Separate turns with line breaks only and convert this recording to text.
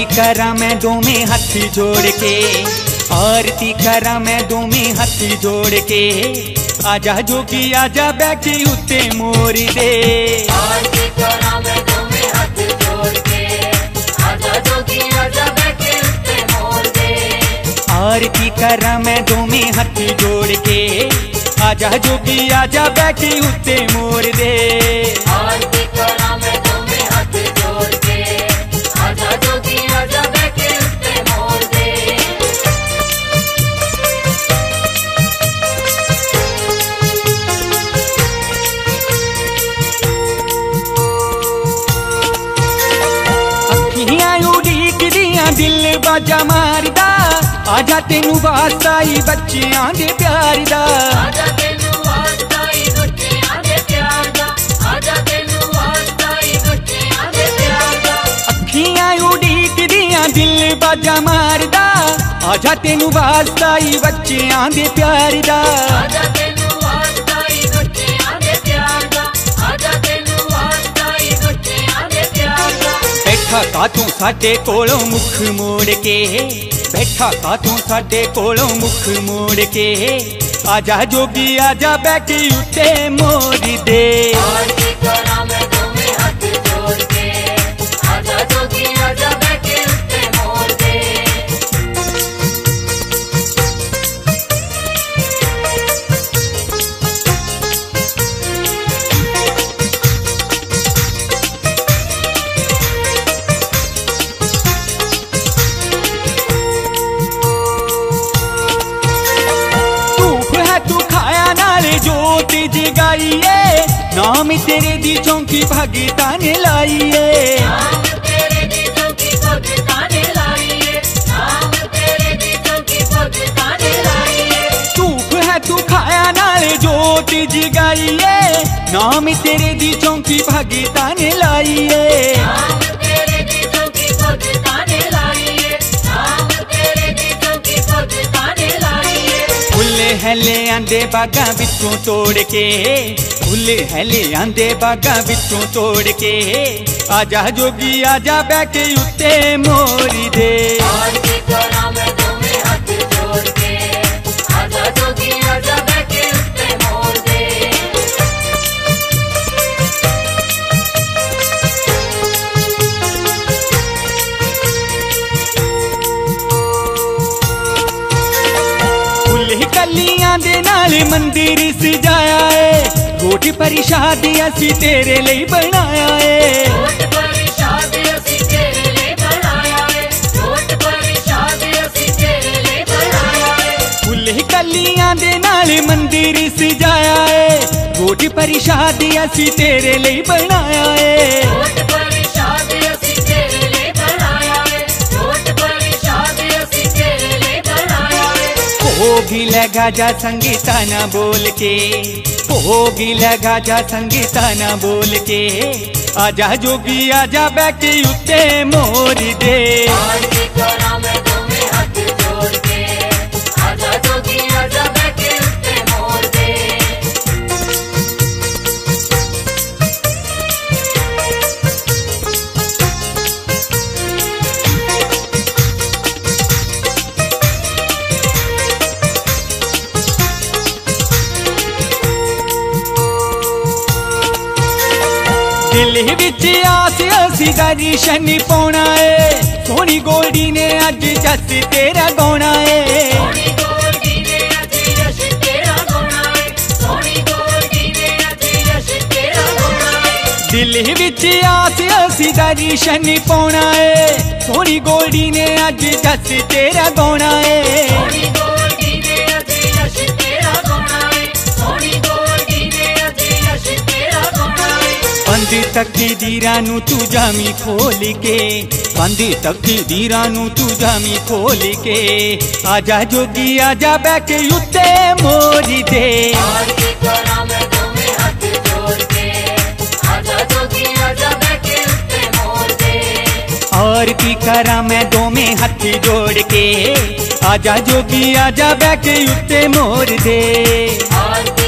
करा मैं दोवें हथ जोड़ के, आरती करा मैं दोवें हथ जोड़ के। आजा जोगी आजा बैठी उत्ते मोर दे,
आरती करा मैं दोवें हथ जोड़ के। आजा जोगी आजा बैठी उत्ते मोर दे,
आरती करा मैं दोवें हथ जोड़ के। आजा जोगी आजा बैठी उत्ते मोर दे,
आरती करा मैं दोवें हथ जोड़ के। आजा जोगी आजा बैठी उत्ते मोर दे।
अखियां उड़ीक दियां दिल बाजा मारदा, आजा तेनू वास्ता ही बच्चियां दे प्यार दा।
आजा तेनू वास्ता ही बच्चियां दे प्यार दा, आजा तेनू वास्ता ही बच्चियां दे प्यार दा।
अखियां उड़ीक दियां दिल बाजा मारदा, आजा तेनू वास्ता ही बच्चियां दे प्यार दा।
आजा तेनू वास्ता ही बच्चियां दे प्यार दा, आजा तेनू वास्ता ही बच्चियां दे प्यार दा।
बैठा कातों साडे कोलों मुख मोड़ के, बैठा कातों साडे कोलों मुख मोड़ के। आजा जोगी आजा बैठी उत्ते मोर दे,
आरती करा मैं दोवें हथ जोड़ के। आजा जोगी आजा बैठी उत्ते मोर दे।
जोत जगाइए नाम तेरे दी चौंकी भगता ने लाइए,
नाम तेरे दी चौंकी भगता ने लाइए, नाम तेरे दी चौंकी भगता ने लाइए।
धूप है तू खाया नाले जोत जगाइए, नाम तेरे दी चौंकी भगता ने लाइए।
नाम तेरे दी चौंकी भगता ने लाइए, नाम तेरे दी चौंकी भगता ने लाइए।
फुल्ले हैले आंदे बागा बिचों तोड़ के, फुल्ले हैले आंदे बागा बिचों तोड़ के। आजा जोगी आजा बैठे उत्ते मोर दे,
आरती करा मैं दोवें हथ जोड़ के। आजा जोगी आजा बैठी उत्ते मोर दे।
फुल्ल कलियां दे नाल मंदिर सजाया है, गोट परिशाद असी तेरे लिए बनाया है।
गोट परिशाद असी तेरे लिए बनाया है, गोट परिशाद असी तेरे लिए बनाया है।
फुल्ल कलियां दे नाल मंदिर सजाया है, गोट परिशाद असी तेरे लिए बनाया है।
गोट परिशाद असी तेरे लिए बनाया है, गोट परिशाद असी तेरे लिए बनाया है।
होगी लगा जा संगीता ना बोल के, होगी लगा जा संगीता ना बोल के। आजा जोगी आजा बैठी उत्ते मोर दे,
आरती करा मैं दोवें हथ जोड़ के। आजा जोगी आजा बैठी उत्ते मोर दे।
दिल विच आस असी दर्शन पाउणा है, सोहनी गोल्डी ने अज जस तेरा गाउणा है।
सोहनी गोल्डी ने अज यश तेरा गाउणा है, सोहनी गोल्डी ने अज यश तेरा गाउणा है।
दिल विच आस असी दर्शन पाउणा है, सोहनी गोल्डी ने अज जस तेरा गाउणा है।
सोहनी गोल्डी ने अज यश तेरा गाउणा है, सोहनी गोल्डी ने अज यश तेरा गाउणा है।
बंद तकदीरां नू तू जामी खोल के, बंद तकदीरां नू तू जामी खोल के। आजा जोगी आजा बैठे उत्ते मोर दे,
आरती करा मैं दोवें हथ जोड़ के। आजा जोगी आजा बैठी उत्ते मोर दे।
आरती करा मैं दोवें हथ जोड़ के। आजा जोगी आजा बैठे उत्ते मोर दे।